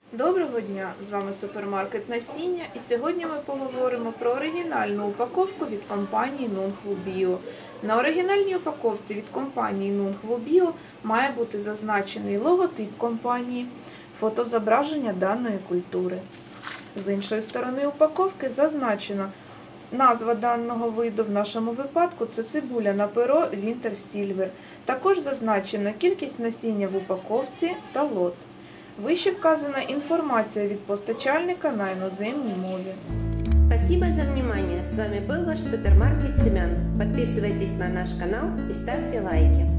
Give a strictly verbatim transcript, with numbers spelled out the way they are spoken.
Доброго дня! З вами супермаркет Насіння, і сьогодні ми поговоримо про оригінальну упаковку від компанії Nunhvu Bio. На оригінальній упаковці від компанії Nunhvu Bio має бути зазначений логотип компанії, фотозображення даної культури. З іншої сторони упаковки зазначена назва даного виду, в нашому випадку це цибуля на перо Winter Silver. Також зазначена кількість насіння в упаковці та лот. Вище вказана інформація від постачальника на іноземній мові. Спасибо за внимание. С вами был ваш супермаркет Семян. Подписывайтесь на наш канал и ставьте лайки.